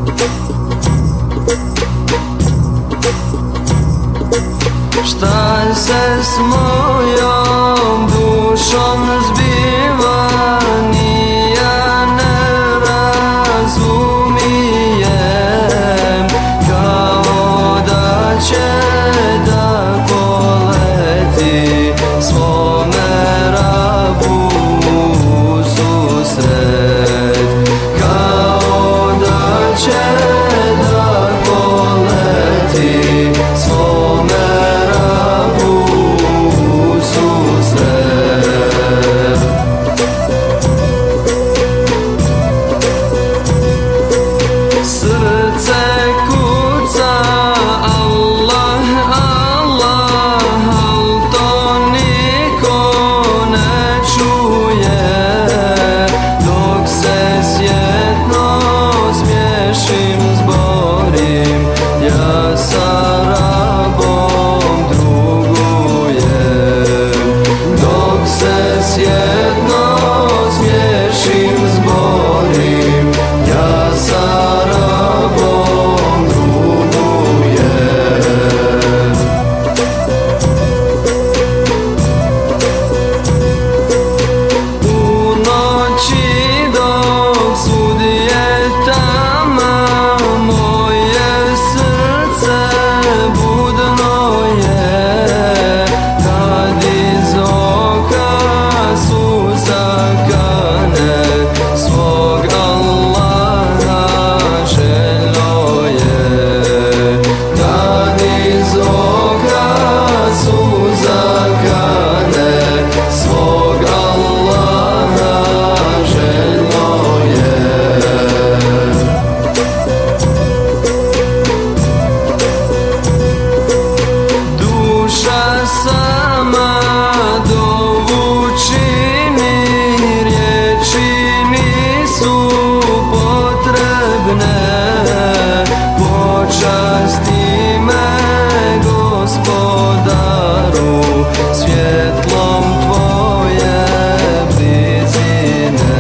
Šta se s mojom dušom zbiva, ni ja ne razumijem, kao da će da poleti svome rabu u susret, kao da će da poleti svome rabu u susret. Srce kuca Allah, Allah, al to niko ne čuje, dok se sjetno smiješim, zborim, ja sa rabom drugujem. Dok se sjetno smiješim, zborim, ja sa rabom drugujem. U noći dok sudije tama, moje srce budno je, kad iz oka suza kane, svog Allaha željno je. Kad iz oka suza kane, svog Allaha željno je. Duša sama dovučini, riječi nisu potrebne, počasti me Gospodaru svjetlom tvoje blizine.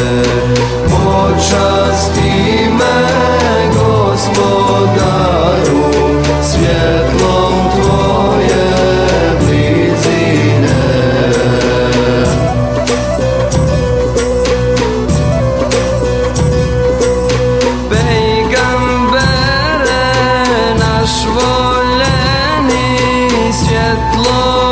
Počasti me Gospodaru svjetlom tvoje blizine. Pejgambere naš voljeni, svjetlo